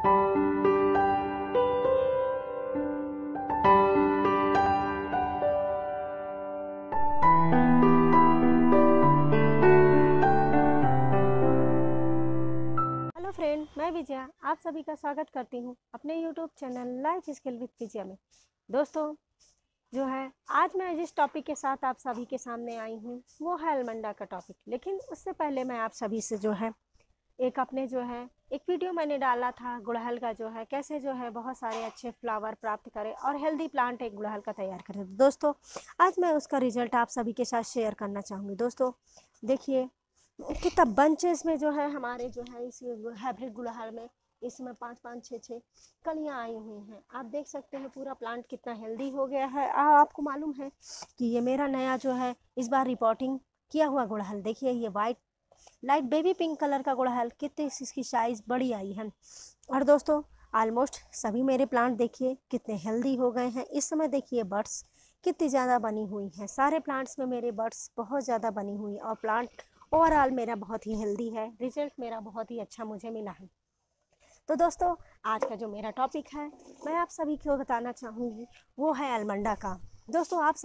Hello friend, मैं विजया आप सभी का स्वागत करती हूँ अपने YouTube channel life skill with Vijaya में। दोस्तों, जो है आज मैं जिस टॉपिक के साथ आप सभी के सामने आई हूँ वो है अलमंडा का टॉपिक। लेकिन उससे पहले मैं आप सभी से जो है एक वीडियो मैंने डाला था गुड़हल का, जो है कैसे जो है बहुत सारे अच्छे फ्लावर प्राप्त करें और हेल्दी प्लांट एक गुड़हल का तैयार करें। दोस्तों, आज मैं उसका रिजल्ट आप सभी के साथ शेयर करना चाहूँगी। दोस्तों देखिए कितना बंचेस में जो है हमारे जो है इस हाइब्रिड गुड़हल में इसमें 5-5, 6-6 कलियां आई हुई हैं। आप देख सकते हैं पूरा प्लांट कितना हेल्दी हो गया है। आपको मालूम है कि ये मेरा नया जो है इस बार रिपोर्टिंग किया हुआ गुड़हल, देखिए ये white light baby pink colour का गुड़हल, कितनी इसकी साइज बड़ी आई है। और दोस्तों ऑलमोस्ट सभी मेरे प्लांट देखिए कितने हेल्दी हो गए हैं। इस समय देखिए बर्ड्स कितनी ज़्यादा बनी हुई हैं, सारे प्लांट्स में मेरे बर्ड्स बहुत ज़्यादा बनी हुई और प्लांट ओवरऑल मेरा बहुत ही हेल्दी है। रिजल्ट मेरा बहुत ही अच्छा मुझे मिला है। तो दोस्तों आज का जो मेरा टॉपिक है मैं आप सभी को बताना चाहूँगी वो है अलमंडा का। दोस्तों आप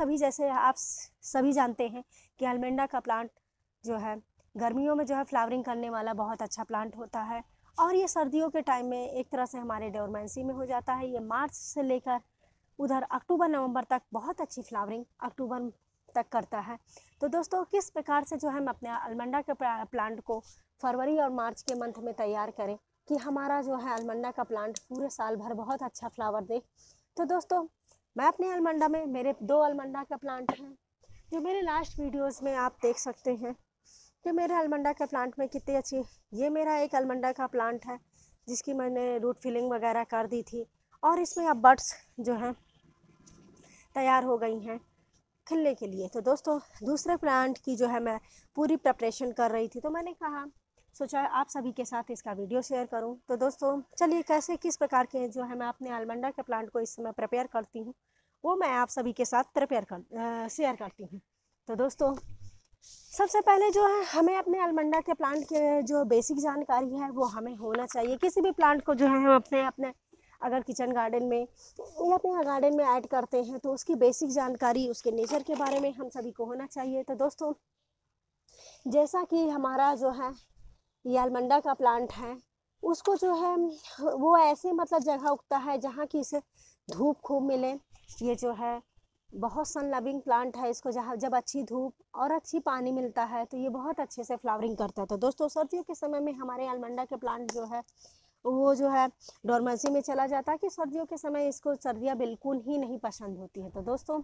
सभी जानते हैं कि अलमंडा का प्लांट जो है गर्मियों में जो है फ्लावरिंग करने वाला बहुत अच्छा प्लांट होता है और ये सर्दियों के टाइम में एक तरह से हमारे डोरमेंसी में हो जाता है। ये मार्च से लेकर उधर अक्टूबर नवंबर तक बहुत अच्छी फ्लावरिंग अक्टूबर तक करता है। तो दोस्तों किस प्रकार से जो है हम अपने अलमंडा के प्लांट को फरवरी और मार्च के मंथ में तैयार करें कि हमारा जो है अलमंडा का प्लांट पूरे साल भर बहुत अच्छा फ्लावर दे। तो दोस्तों मैं अपने अलमंडा में मेरे 2 अलमंडा का प्लांट हैं जो मेरे लास्ट वीडियोस में आप देख सकते हैं कि मेरे अलमंडा के प्लांट में कितनी अच्छी। ये मेरा एक अलमंडा का प्लांट है जिसकी मैंने रूट फिलिंग वगैरह कर दी थी और इसमें अब बड्स जो हैं तैयार हो गई हैं खिलने के लिए। तो दोस्तों दूसरे प्लांट की जो है मैं पूरी प्रिपरेशन कर रही थी, तो मैंने सोचा आप सभी के साथ इसका वीडियो शेयर करूं। तो दोस्तों चलिए किस प्रकार के जो है मैं अपने अलमंडा के प्लांट को इस समय प्रिपेयर करती हूं वो मैं आप सभी के साथ शेयर करती हूं। तो दोस्तों सबसे पहले जो है हमें अपने अलमंडा के प्लांट के जो बेसिक जानकारी है वो हमें होना चाहिए। किसी भी प्लांट को जो है हम अपने अगर किचन गार्डन में या अपने गार्डन में ऐड करते हैं तो उसकी बेसिक जानकारी उसके नेचर के बारे में हम सभी को होना चाहिए। तो दोस्तों जैसा कि हमारा जो है ये अलमंडा का प्लांट है उसको जो है वो ऐसे मतलब जगह उगता है जहाँ की इसे धूप खूब मिले। ये जो है बहुत सन लविंग प्लांट है, इसको जहाँ जब अच्छी धूप और अच्छी पानी मिलता है तो ये बहुत अच्छे से फ्लावरिंग करता है। तो दोस्तों सर्दियों के समय में हमारे अलमंडा के प्लांट जो है वो जो है डोरमेंसी में चला जाता है कि सर्दियों के समय इसको सर्दियाँ बिल्कुल ही नहीं पसंद होती है। तो दोस्तों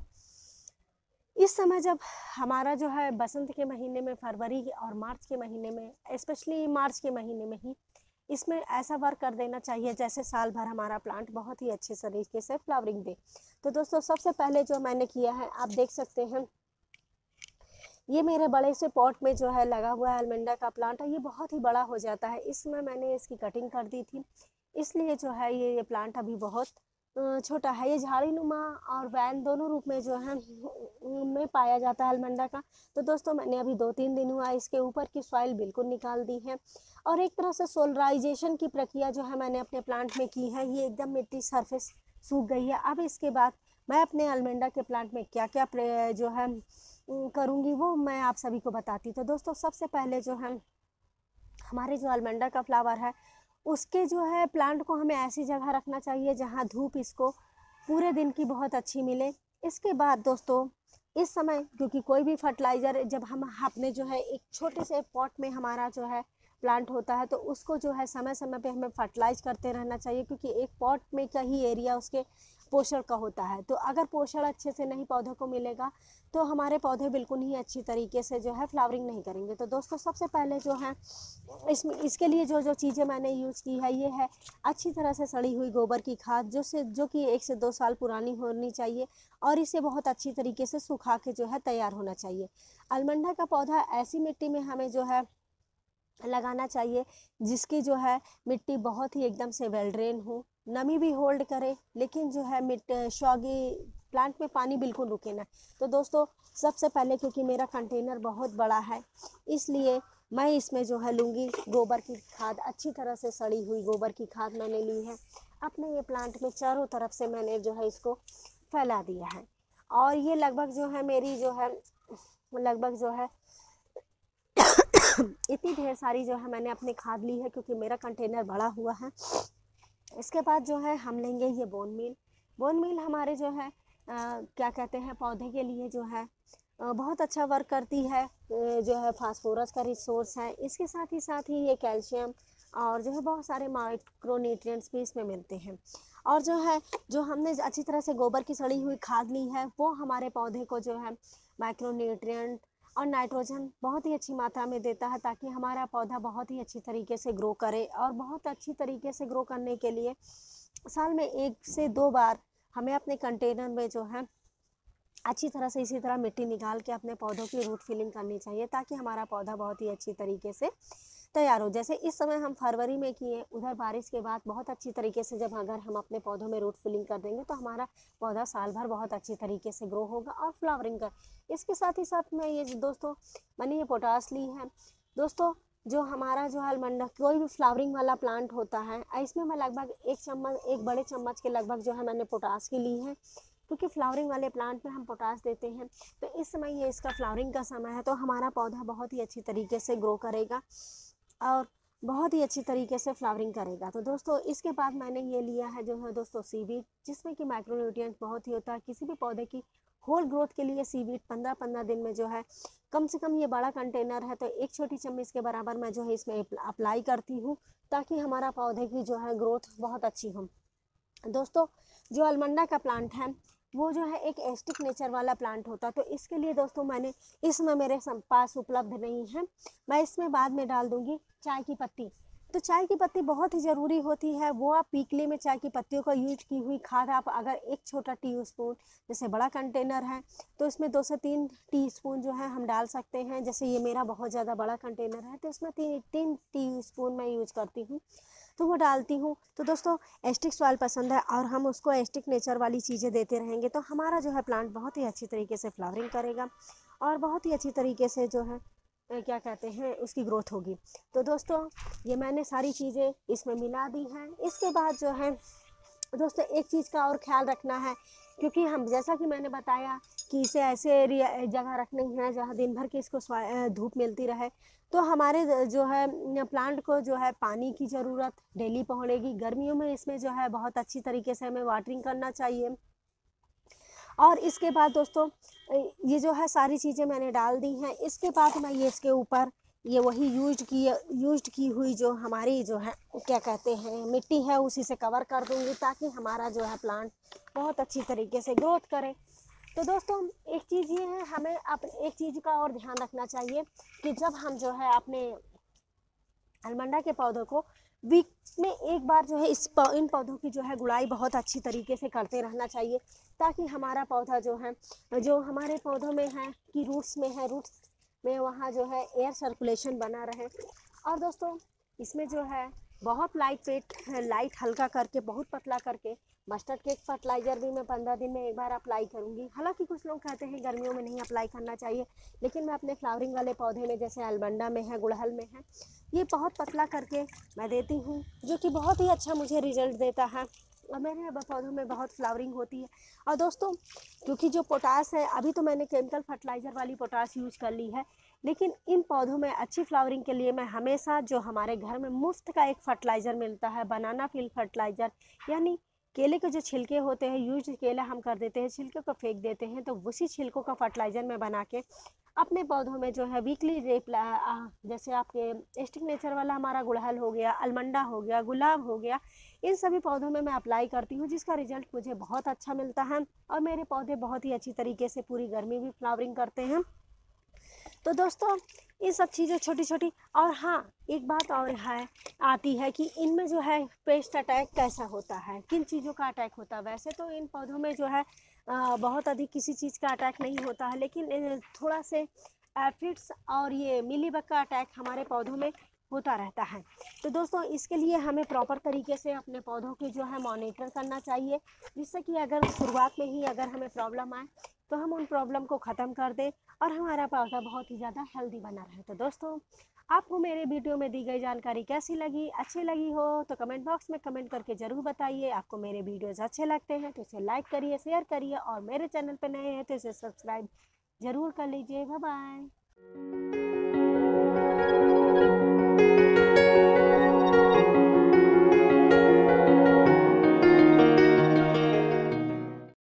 इस समय जब हमारा जो है बसंत के महीने में फरवरी और मार्च के महीने में, स्पेशली मार्च के महीने में ही इसमें ऐसा वर्क कर देना चाहिए जैसे साल भर हमारा प्लांट बहुत ही अच्छे तरीके से फ्लावरिंग दे। तो दोस्तों सबसे पहले जो मैंने किया है आप देख सकते हैं ये मेरे बड़े से पॉट में जो है लगा हुआ है अलमंडा का प्लांट है। ये बहुत ही बड़ा हो जाता है, इसमें मैंने इसकी कटिंग कर दी थी, इसलिए जो है ये प्लांट अभी बहुत छोटा है। ये झाड़ी नुमा और वैन दोनों रूप में जो है में पाया जाता है अलमंडा का। तो दोस्तों मैंने अभी 2-3 दिन हुआ इसके ऊपर की सॉइल बिल्कुल निकाल दी है और एक तरह से सोलराइजेशन की प्रक्रिया जो है मैंने अपने प्लांट में की है। ये एकदम मिट्टी सरफेस सूख गई है। अब इसके बाद मैं अपने अलमंडा के प्लांट में क्या क्या जो है करूँगी वो मैं आप सभी को बताती। तो दोस्तों सबसे पहले जो है हमारे जो अलमंडा का फ्लावर है उसके जो है प्लांट को हमें ऐसी जगह रखना चाहिए जहाँ धूप इसको पूरे दिन की बहुत अच्छी मिले। इसके बाद दोस्तों इस समय क्योंकि कोई भी फर्टिलाइज़र जब हम अपने जो है एक छोटे से पॉट में हमारा जो है प्लांट होता है तो उसको जो है समय समय पे हमें फर्टिलाइज करते रहना चाहिए क्योंकि एक पॉट में का ही एरिया उसके पोषण का होता है। तो अगर पोषण अच्छे से नहीं पौधों को मिलेगा तो हमारे पौधे बिल्कुल ही अच्छी तरीके से जो है फ्लावरिंग नहीं करेंगे। तो दोस्तों सबसे पहले जो है इसके लिए जो चीज़ें मैंने यूज़ की है ये है अच्छी तरह से सड़ी हुई गोबर की खाद जो कि 1 से 2 साल पुरानी होनी चाहिए और इसे बहुत अच्छी तरीके से सुखा के जो है तैयार होना चाहिए। अलमंडा का पौधा ऐसी मिट्टी में हमें जो है लगाना चाहिए जिसकी जो है मिट्टी बहुत ही एकदम से वेल ड्रेन हो, नमी भी होल्ड करे, लेकिन जो है शॉगी प्लांट में पानी बिल्कुल रुके ना। तो दोस्तों सबसे पहले क्योंकि मेरा कंटेनर बहुत बड़ा है इसलिए मैं इसमें जो है लूँगी गोबर की खाद, अच्छी तरह से सड़ी हुई गोबर की खाद मैंने ली है। अपने ये प्लांट में चारों तरफ से मैंने जो है इसको फैला दिया है। और ये लगभग जो है मेरी जो है लगभग जो है इतनी ढेर सारी जो है मैंने अपनी खाद ली है, क्योंकि मेरा कंटेनर बड़ा हुआ है। इसके बाद जो है हम लेंगे ये बोन मील। बोन मील हमारे जो है क्या कहते हैं पौधे के लिए जो है बहुत अच्छा वर्क करती है। जो है फास्फोरस का रिसोर्स है। इसके साथ ही ये कैल्शियम और जो है बहुत सारे माइक्रोन्यूट्रिएंट्स भी इसमें मिलते हैं। और जो हमने अच्छी तरह से गोबर की सड़ी हुई खाद ली है, वो हमारे पौधे को जो है माइक्रोन्यूट्रिएंट और नाइट्रोजन बहुत ही अच्छी मात्रा में देता है, ताकि हमारा पौधा बहुत ही अच्छी तरीके से ग्रो करे। और बहुत अच्छी तरीके से ग्रो करने के लिए साल में 1 से 2 बार हमें अपने कंटेनर में जो है अच्छी तरह से इसी तरह मिट्टी निकाल के अपने पौधों की रूट फिलिंग करनी चाहिए, ताकि हमारा पौधा बहुत ही अच्छी तरीके से तैयार हो। जैसे इस समय हम फरवरी में किए, उधर बारिश के बाद बहुत अच्छी तरीके से जब अगर हम अपने पौधों में रूट फिलिंग कर देंगे, तो हमारा पौधा साल भर बहुत अच्छी तरीके से ग्रो होगा और फ्लावरिंग कर। इसके साथ ही साथ मैं ये दोस्तों मैंने ये पोटास ली है। दोस्तों जो हमारा जो अलमंडा कोई भी फ्लावरिंग वाला प्लांट होता है, इसमें मैं लगभग 1 बड़े चम्मच के लगभग जो है मैंने पोटास की ली है, क्योंकि फ्लावरिंग वाले प्लांट में हम पोटास देते हैं। तो इस समय ये इसका फ्लावरिंग का समय है, तो हमारा पौधा बहुत ही अच्छी तरीके से ग्रो करेगा और बहुत ही अच्छी तरीके से फ्लावरिंग करेगा। तो दोस्तों इसके बाद मैंने ये लिया है जो है दोस्तों सीवीड, जिसमें कि माइक्रोन्यूट्रिएंट बहुत ही होता है। किसी भी पौधे की होल ग्रोथ के लिए सीवीड 15-15 दिन में जो है कम से कम, ये बड़ा कंटेनर है तो 1 छोटी चम्मच के बराबर मैं जो है इसमें अप्लाई करती हूँ, ताकि हमारा पौधे की जो है ग्रोथ बहुत अच्छी हो। दोस्तों जो अलमंडा का प्लांट है वो जो है एक एस्टिक नेचर वाला प्लांट होता है। तो इसके लिए दोस्तों मैंने इसमें मेरे पास उपलब्ध नहीं है, मैं इसमें बाद में डाल दूंगी चाय की पत्ती। तो चाय की पत्ती बहुत ही ज़रूरी होती है। वो आप पीकले में चाय की पत्तियों का यूज की हुई खाद आप अगर 1 छोटा टीस्पून, जैसे बड़ा कंटेनर है तो इसमें 2 से 3 टीस्पून जो है हम डाल सकते हैं। जैसे ये मेरा बहुत ज़्यादा बड़ा कंटेनर है तो इसमें 3 टीस्पून मैं यूज करती हूँ, तो वो डालती हूँ। तो दोस्तों एस्टिक सॉइल पसंद है और हम उसको एस्टिक नेचर वाली चीज़ें देते रहेंगे, तो हमारा जो है प्लांट बहुत ही अच्छी तरीके से फ्लावरिंग करेगा और बहुत ही अच्छी तरीके से जो है क्या कहते हैं उसकी ग्रोथ होगी। तो दोस्तों ये मैंने सारी चीज़ें इसमें मिला दी हैं। इसके बाद जो है दोस्तों एक चीज़ का और ख्याल रखना है, क्योंकि हम जैसा कि मैंने बताया कि इसे ऐसे एरिया जगह रखनी है जहाँ दिन भर की इसको धूप मिलती रहे। तो हमारे जो है प्लांट को जो है पानी की ज़रूरत डेली पड़ेगी। गर्मियों में इसमें जो है बहुत अच्छी तरीके से हमें वाटरिंग करना चाहिए। और इसके बाद दोस्तों ये जो है सारी चीज़ें मैंने डाल दी हैं। इसके बाद मैं ये इसके ऊपर ये वही यूज्ड की हुई जो हमारी जो है क्या कहते हैं मिट्टी है उसी से कवर कर दूंगी, ताकि हमारा जो है प्लांट बहुत अच्छी तरीके से ग्रोथ करे। तो दोस्तों एक चीज़ ये है, हमें एक चीज़ का और ध्यान रखना चाहिए कि जब हम जो है अपने अलमंडा के पौधों को वीक में 1 बार जो है इन पौधों की जो है गुड़ाई बहुत अच्छी तरीके से करते रहना चाहिए, ताकि हमारा पौधा जो है जो हमारे पौधों में है कि रूट्स में वहाँ जो है एयर सर्कुलेशन बना रहे। और दोस्तों इसमें जो है बहुत लाइट हल्का करके बहुत पतला करके मस्टर्ड केक फर्टिलाइज़र भी मैं 15 दिन में 1 बार अप्लाई करूँगी। हालांकि कुछ लोग कहते हैं गर्मियों में नहीं अप्लाई करना चाहिए, लेकिन मैं अपने फ्लावरिंग वाले पौधे में जैसे अलमंडा में है, गुड़हल में है, ये बहुत पतला करके मैं देती हूँ, जो कि बहुत ही अच्छा मुझे रिजल्ट देता है और मेरे पौधों में बहुत फ्लावरिंग होती है। और दोस्तों क्योंकि जो पोटास है, अभी तो मैंने केमिकल फर्टिलाइज़र वाली पोटास यूज कर ली है, लेकिन इन पौधों में अच्छी फ्लावरिंग के लिए मैं हमेशा जो हमारे घर में मुफ्त का एक फर्टिलाइज़र मिलता है, बनाना पील फर्टिलाइज़र, यानी केले के जो छिलके होते हैं, यूज केला हम कर देते हैं, छिलके को फेंक देते हैं, तो उसी छिलकों का फर्टिलाइज़र मैं बना के अपने पौधों में जो है वीकली जैसे आपके एस्टिक नेचर वाला हमारा गुड़हल हो गया, अलमंडा हो गया, गुलाब हो गया, इन सभी पौधों में मैं अप्लाई करती हूँ, जिसका रिजल्ट मुझे बहुत अच्छा मिलता है और मेरे पौधे बहुत ही अच्छी तरीके से पूरी गर्मी भी फ्लावरिंग करते हैं। तो दोस्तों ये सब चीज़ें छोटी छोटी। और हाँ एक बात और है आती है कि इनमें जो है पेस्ट अटैक कैसा होता है, किन चीज़ों का अटैक होता है। वैसे तो इन पौधों में जो है बहुत अधिक किसी चीज़ का अटैक नहीं होता है, लेकिन थोड़ा से एफिड्स और ये मिलीबग का अटैक हमारे पौधों में होता रहता है। तो दोस्तों इसके लिए हमें प्रॉपर तरीके से अपने पौधों की जो है मॉनिटर करना चाहिए, जिससे कि अगर शुरुआत में ही अगर हमें प्रॉब्लम आए तो हम उन प्रॉब्लम को ख़त्म कर दें और हमारा पौधा बहुत ही ज़्यादा हेल्दी बना रहे। तो दोस्तों आपको मेरे वीडियो में दी गई जानकारी कैसी लगी, अच्छी लगी हो तो कमेंट बॉक्स में कमेंट करके ज़रूर बताइए। आपको मेरे वीडियोज़ अच्छे लगते हैं तो इसे लाइक करिए, शेयर करिए और मेरे चैनल पर नए हैं तो इसे सब्सक्राइब ज़रूर कर लीजिए। Bye bye.